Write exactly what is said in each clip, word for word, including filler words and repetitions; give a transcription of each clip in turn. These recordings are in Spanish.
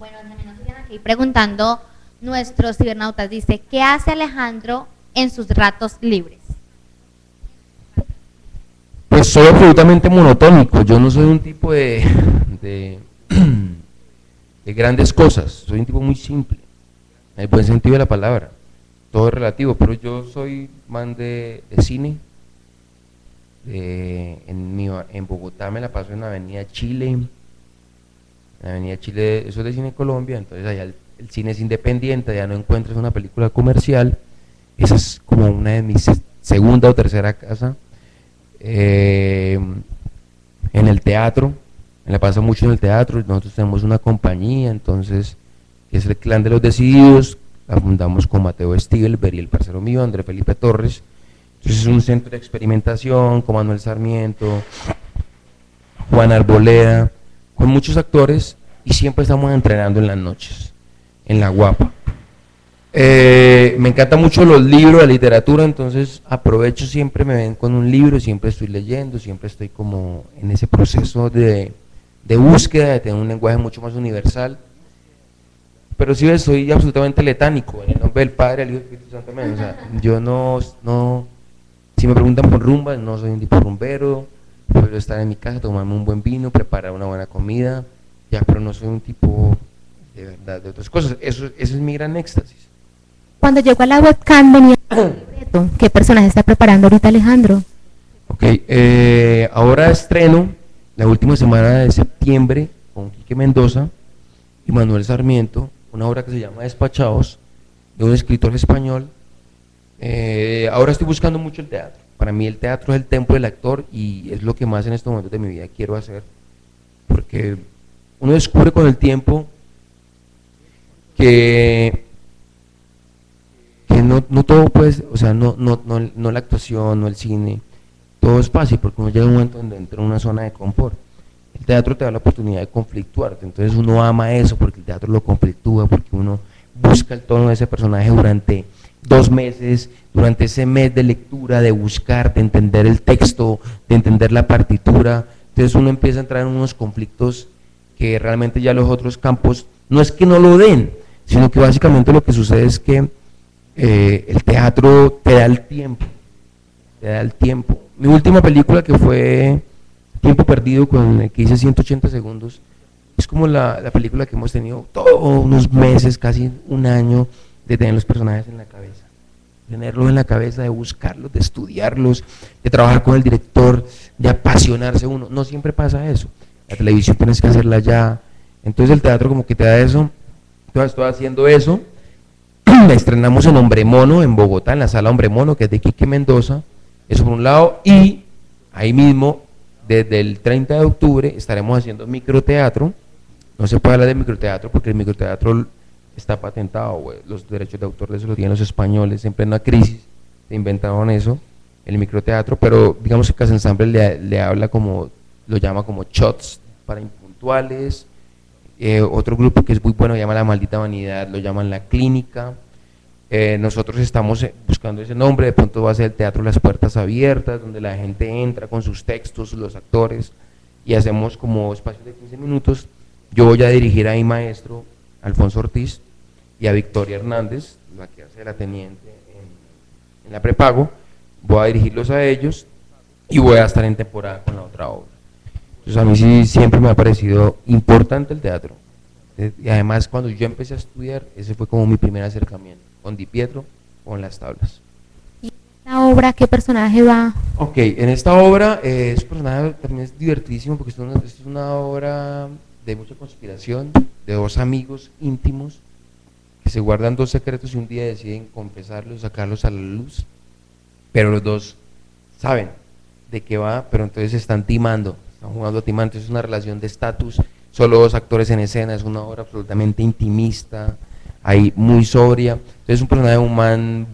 Bueno, también nos siguen aquí preguntando nuestros cibernautas. Dice, ¿qué hace Alejandro en sus ratos libres? Pues soy absolutamente monotónico. Yo no soy un tipo de, de, de grandes cosas. Soy un tipo muy simple, en el buen sentido de la palabra. Todo es relativo, pero yo soy man de, de cine. De, en, mi, en Bogotá me la paso en la Avenida Chile. En la Avenida Chile, eso es de Cine Colombia, entonces allá el, el cine es independiente, ya no encuentras una película comercial. Esa es como una de mis segunda o tercera casa. Eh, en el teatro, me la paso mucho en el teatro. Nosotros tenemos una compañía, entonces, que es el Clan de los Decididos. La fundamos con Mateo Stiglberg y el parcero mío, André Felipe Torres. Entonces es un centro de experimentación con Manuel Sarmiento, Juan Arboleda, con muchos actores, y siempre estamos entrenando en las noches, en la Guapa. Eh, me encantan mucho los libros, la literatura, entonces aprovecho, siempre me ven con un libro, siempre estoy leyendo, siempre estoy como en ese proceso de, de búsqueda, de tener un lenguaje mucho más universal. Pero sí, soy absolutamente letánico, en el nombre del Padre, del Hijo y del Espíritu Santo, amén. O sea, yo no, no, si me preguntan por rumbas, no soy un tipo rumbero, puedo estar en mi casa, tomarme un buen vino, preparar una buena comida, ya, pero no soy un tipo de verdad de otras cosas. Eso, eso es mi gran éxtasis. Cuando llegó a la webcam venía un libreto. ¿Qué personaje está preparando ahorita Alejandro? Ok, eh, ahora estreno la última semana de septiembre con Quique Mendoza y Manuel Sarmiento, una obra que se llama Despachados, de un escritor español. Eh, ahora estoy buscando mucho el teatro. Para mí el teatro es el templo del actor y es lo que más en estos momentos de mi vida quiero hacer, porque uno descubre con el tiempo que que no, no todo puede, o sea, no, no, no, no la actuación, no el cine, todo es fácil, porque uno llega a un momento donde entra en una zona de confort. El teatro te da la oportunidad de conflictuarte, entonces uno ama eso porque el teatro lo conflictúa, porque uno busca el tono de ese personaje durante dos meses, durante ese mes de lectura, de buscar, de entender el texto, de entender la partitura. Entonces uno empieza a entrar en unos conflictos que realmente ya los otros campos, no es que no lo den, sino que básicamente lo que sucede es que Eh, el teatro te da el tiempo, te da el tiempo. Mi última película, que fue Tiempo Perdido, con el que hice ciento ochenta segundos, es como la, la película que hemos tenido todos unos meses, casi un año, de tener los personajes en la cabeza, tenerlos en la cabeza, de buscarlos, de estudiarlos, de trabajar con el director, de apasionarse uno. No siempre pasa eso, la televisión tienes que hacerla ya, entonces el teatro como que te da eso. Entonces estoy haciendo eso. Estrenamos en Hombre Mono, en Bogotá, en la sala Hombre Mono, que es de Quique Mendoza, eso por un lado, y ahí mismo, desde el treinta de octubre, estaremos haciendo microteatro. No se puede hablar de microteatro porque el microteatro está patentado, wey. Los derechos de autor de eso los tienen los españoles, en plena crisis se inventaron eso, el microteatro, pero digamos que Casa Ensamble le, le habla como, lo llama como shots para impuntuales. Eh, otro grupo que es muy bueno, llama La Maldita Vanidad, lo llaman La Clínica. Eh, nosotros estamos buscando ese nombre, de pronto va a ser el Teatro Las Puertas Abiertas, donde la gente entra con sus textos, los actores, y hacemos como espacios de quince minutos. Yo voy a dirigir a mi maestro, Alfonso Ortiz, y a Victoria Hernández, la que hace la teniente en, en la prepago. Voy a dirigirlos a ellos y voy a estar en temporada con la otra obra. Entonces a mí sí siempre me ha parecido importante el teatro, y además cuando yo empecé a estudiar, ese fue como mi primer acercamiento, con Di Pietro, con las tablas. ¿Y en esta obra qué personaje va? Ok, en esta obra, eh, ese personaje también es divertidísimo, porque es una, es una obra de mucha conspiración, de dos amigos íntimos, que se guardan dos secretos y un día deciden confesarlos, sacarlos a la luz, pero los dos saben de qué va, pero entonces se están timando. Están jugando a timar, entonces es una relación de estatus, solo dos actores en escena, es una obra absolutamente intimista, ahí muy sobria. Entonces es un personaje, un man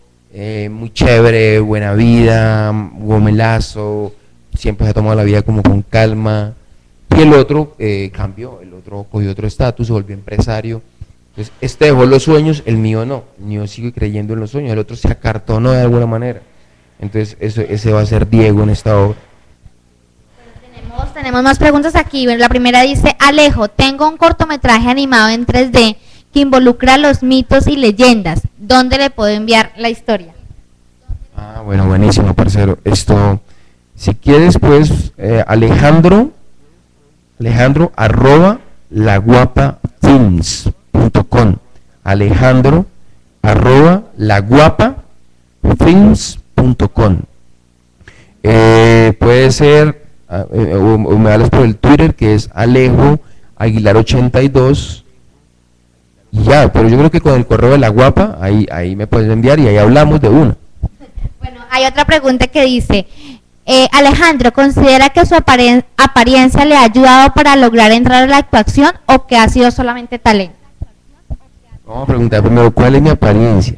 eh, muy chévere, buena vida, gomelazo, siempre se ha tomado la vida como con calma. Y el otro eh, cambió, el otro cogió otro estatus, se volvió empresario. Entonces este dejó los sueños, el mío no, el mío sigue creyendo en los sueños, el otro se acartonó de alguna manera. Entonces eso, ese va a ser Diego en esta obra. Tenemos tenemos más preguntas aquí. Bueno, la primera dice, Alejo, tengo un cortometraje animado en tres D que involucra los mitos y leyendas. ¿Dónde le puedo enviar la historia? Ah, bueno, buenísimo, parcero. Esto, si quieres, pues, eh, Alejandro, Alejandro, arroba, laguapafilms punto com. Alejandro, arroba, laguapafilms punto com. Eh, puede ser, eh, o, o me hablas por el Twitter, que es Alejo Aguilar ochenta y dos, y ya, pero yo creo que con el correo de la guapa, ahí, ahí me puedes enviar y ahí hablamos de una. Bueno, hay otra pregunta que dice, eh, Alejandro, ¿considera que su aparen- apariencia le ha ayudado para lograr entrar a la actuación o que ha sido solamente talento? Vamos a preguntar primero, ¿cuál es mi apariencia?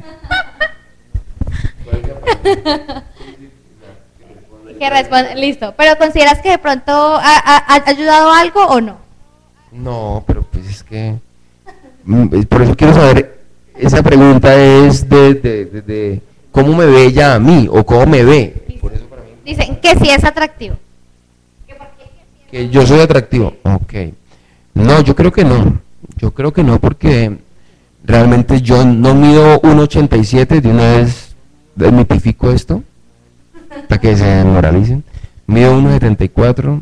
Que responde, listo, pero ¿consideras que de pronto ha, ha- ha ayudado algo o no? No, pero pues es que, mm, es por eso quiero saber, esa pregunta es de, de, de, de cómo me ve ella a mí, o cómo me ve. Por eso para mí, Dicen que sí es atractivo. que yo soy atractivo. Ok. No, yo creo que no. Yo creo que no, porque realmente yo no mido uno ochenta y siete, de una vez desmitifico esto, para que se moralicen. Mido uno setenta y cuatro.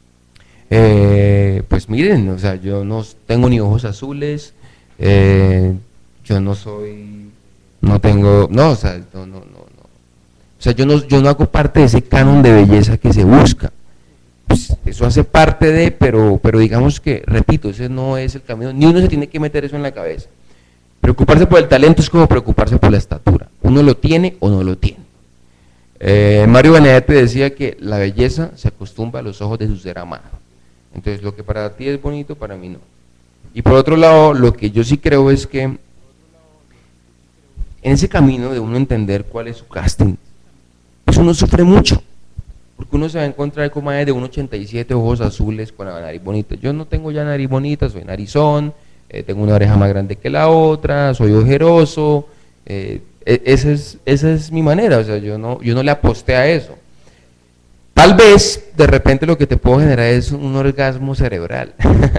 Eh, pues miren, o sea, yo no tengo ni ojos azules, eh, yo no soy, no tengo, no, o sea, no, no, no, no. O sea, yo no, yo no hago parte de ese canon de belleza que se busca. Pues eso hace parte de, pero, pero digamos que, repito, ese no es el camino, ni uno se tiene que meter eso en la cabeza. Preocuparse por el talento es como preocuparse por la estatura, uno lo tiene o no lo tiene. Eh, Mario Benedetti decía que la belleza se acostumbra a los ojos de su ser amado. Entonces, lo que para ti es bonito, para mí no. Y por otro lado, lo que yo sí creo es que en ese camino de uno entender cuál es su casting, pues uno sufre mucho, porque uno se va a encontrar con más de uno ochenta y siete, ojos azules, con la nariz bonita. Yo no tengo ya nariz bonita, soy narizón, eh, tengo una oreja más grande que la otra, soy ojeroso, eh, esa es, esa es mi manera, o sea, yo no, yo no le aposté a eso. Tal vez, de repente lo que te puedo generar es un orgasmo cerebral.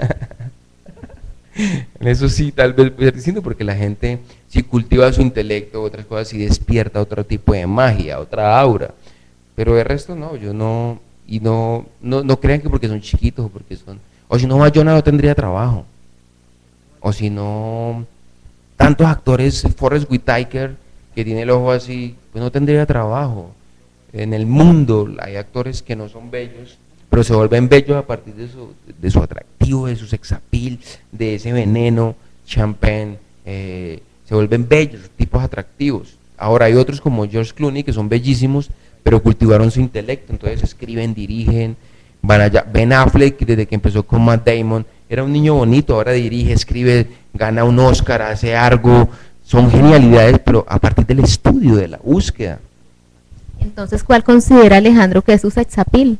En eso sí, tal vez voy a ser distinto, porque la gente, si cultiva su intelecto, otras cosas, si despierta otro tipo de magia, otra aura. Pero el resto no, yo no, y no, no, no crean que porque son chiquitos, o porque son, o si no, Bayona no tendría trabajo. O si no, tantos actores, Forrest Whitaker, que tiene el ojo así, pues no tendría trabajo. En el mundo hay actores que no son bellos, pero se vuelven bellos a partir de su, de su atractivo, de su sex appeal, de ese veneno, champagne, eh, se vuelven bellos, tipos atractivos. Ahora hay otros como George Clooney que son bellísimos, pero cultivaron su intelecto, entonces escriben, dirigen, van allá. Ben Affleck, desde que empezó con Matt Damon, era un niño bonito, ahora dirige, escribe, gana un Oscar, hace algo, son genialidades, pero a partir del estudio, de la búsqueda. Entonces, ¿cuál considera Alejandro que es su sex appeal?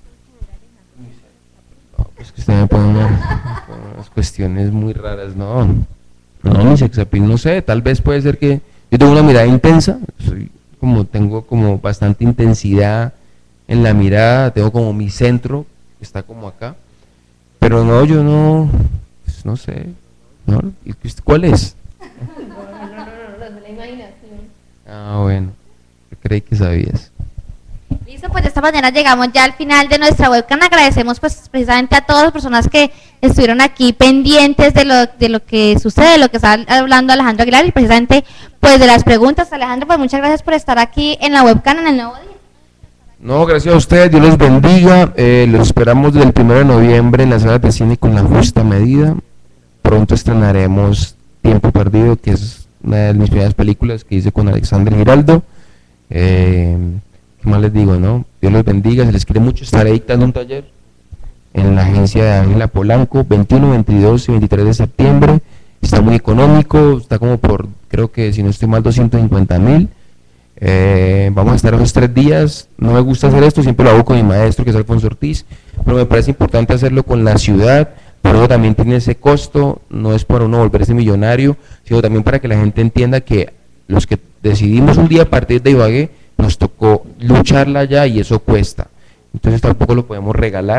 No, pues que usted me pone unas, unas cuestiones muy raras, no, no, mi sex appeal, no sé, tal vez puede ser que yo tengo una mirada intensa, soy como, tengo como bastante intensidad en la mirada, tengo como mi centro, que está como acá, pero no, yo no, pues no sé, ¿no? ¿Cuál es? No, no, no, no, no, no, la imaginación. Ah, bueno, yo creí que sabías. Listo, pues de esta manera llegamos ya al final de nuestra webcam. Agradecemos pues precisamente a todas las personas que estuvieron aquí pendientes de lo, de lo que sucede, de lo que está hablando Alejandro Aguilar y precisamente pues de las preguntas. Alejandro, pues muchas gracias por estar aquí en la webcam en el nuevo día. No, gracias a ustedes, Dios los bendiga, eh, los esperamos desde el primero de noviembre en las salas de cine con La Justa Medida. Pronto estrenaremos Tiempo Perdido, que es una de mis primeras películas que hice con Alexander Giraldo. Eh, ¿Qué más les digo, no? Dios los bendiga, se les quiere mucho. Estaré dictando un taller en la agencia de Ángela Polanco, veintiuno, veintidós y veintitrés de septiembre. Está muy económico, está como por, creo que si no estoy mal, doscientos cincuenta mil. Eh, vamos a estar esos tres días. No me gusta hacer esto, siempre lo hago con mi maestro, que es Alfonso Ortiz, pero me parece importante hacerlo con la ciudad, pero también tiene ese costo, no es para uno volverse millonario, sino también para que la gente entienda que los que decidimos un día a partir de Ibagué, nos tocó lucharla ya y eso cuesta. Entonces tampoco lo podemos regalar, pero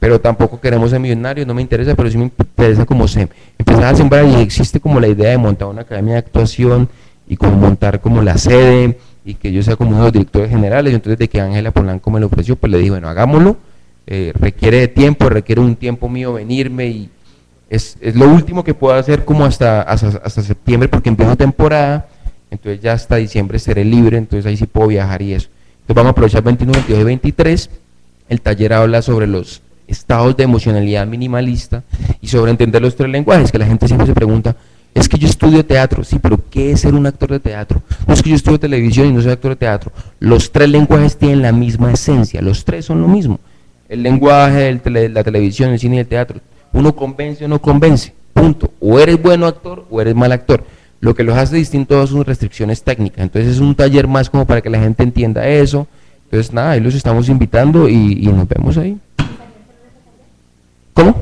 pero tampoco queremos ser millonarios, no me interesa, pero sí me interesa como se empezar a sembrar, y existe como la idea de montar una academia de actuación y como montar como la sede y que yo sea como uno de los directores generales. Entonces de que Ángela Polanco me lo ofreció, pues le dije, bueno, hagámoslo, eh, requiere de tiempo, requiere un tiempo mío venirme, y es, es lo último que puedo hacer como hasta, hasta, hasta septiembre, porque empiezo temporada, entonces ya hasta diciembre seré libre, entonces ahí sí puedo viajar y eso. Entonces vamos a aprovechar veintiuno, veintidós y veintitrés, el taller habla sobre los estados de emocionalidad minimalista y sobre entender los tres lenguajes, que la gente siempre se pregunta, es que yo estudio teatro, sí, pero ¿qué es ser un actor de teatro? No es que yo estudio televisión y no soy actor de teatro. Los tres lenguajes tienen la misma esencia, los tres son lo mismo. El lenguaje, el tele, la televisión, el cine y el teatro. Uno convence o no convence, punto. O eres bueno actor o eres mal actor. Lo que los hace distintos son restricciones técnicas. Entonces es un taller más como para que la gente entienda eso. Entonces nada, ahí los estamos invitando y, y nos vemos ahí. ¿Cómo?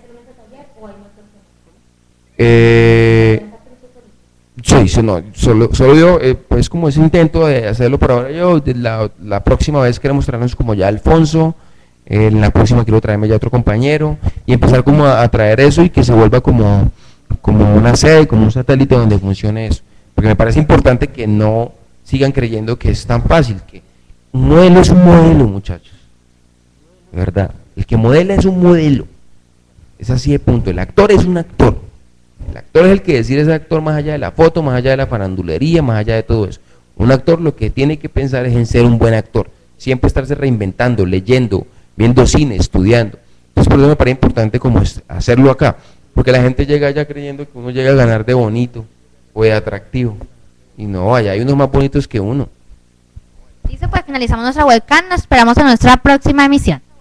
Eh, sí, sí, no, solo, solo yo, eh, pues como ese intento de hacerlo por ahora yo, de la, la próxima vez queremos traernos como ya Alfonso, eh, en la próxima quiero traerme ya otro compañero y empezar como a, a traer eso y que se vuelva como, como una sede, como un satélite donde funcione eso, porque me parece importante que no sigan creyendo que es tan fácil, que un modelo es un modelo, muchachos, de verdad, el que modela es un modelo, es así de punto, el actor es un actor. El actor es el que decide, ese actor más allá de la foto, más allá de la farandulería, más allá de todo eso. Un actor lo que tiene que pensar es en ser un buen actor, siempre estarse reinventando, leyendo, viendo cine, estudiando. Entonces por eso me parece importante como hacerlo acá, porque la gente llega allá creyendo que uno llega a ganar de bonito o de atractivo, y no, allá hay unos más bonitos que uno. Listo, pues finalizamos nuestra webcam, nos esperamos en nuestra próxima emisión.